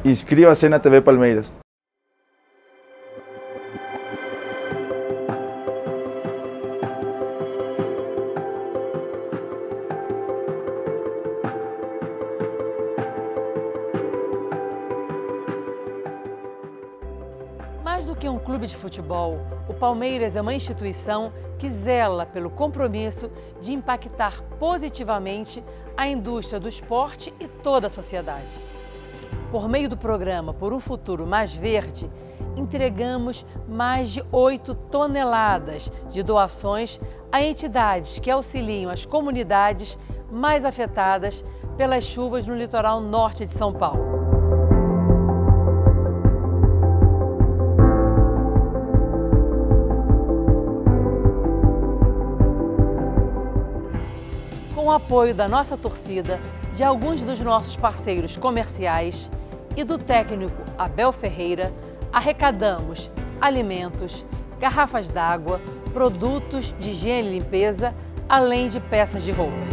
Inscríbase na TV Palmeiras. Mais do que um clube de futebol, o Palmeiras é uma instituição que zela pelo compromisso de impactar positivamente a indústria do esporte e toda a sociedade. Por meio do programa Por um Futuro Mais Verde, entregamos mais de 8 toneladas de doações a entidades que auxiliam as comunidades mais afetadas pelas chuvas no litoral norte de São Paulo. Com o apoio da nossa torcida, de alguns dos nossos parceiros comerciais e do técnico Abel Ferreira, arrecadamos alimentos, garrafas d'água, produtos de higiene e limpeza, além de peças de roupas.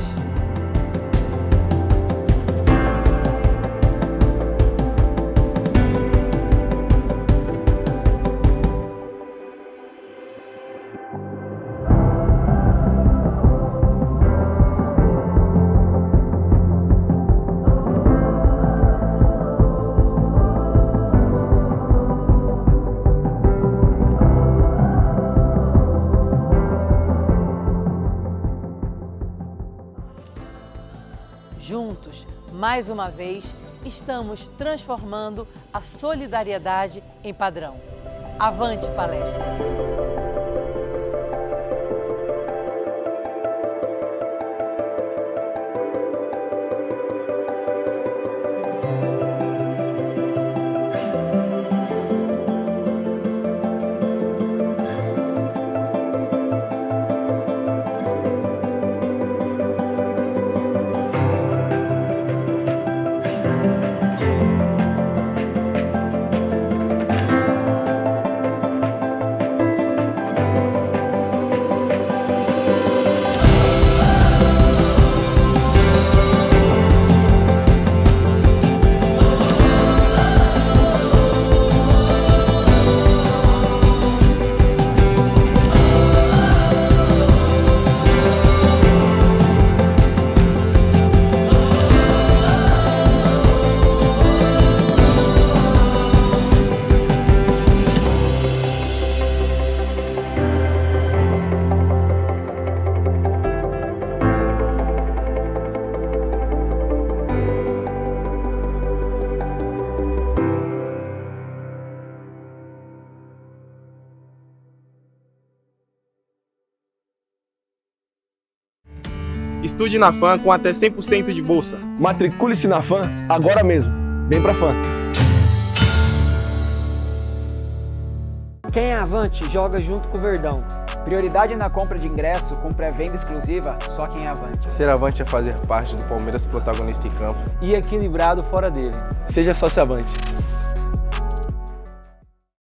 Juntos, mais uma vez, estamos transformando a solidariedade em padrão. Avante palestra! Estude na FAM com até 100% de bolsa. Matricule-se na FAM agora mesmo. Vem pra FAM. Quem é Avante joga junto com o Verdão. Prioridade na compra de ingresso com pré-venda exclusiva, só quem é Avante. Ser Avante é fazer parte do Palmeiras protagonista em campo E equilibrado fora dele. Seja sócio Avante.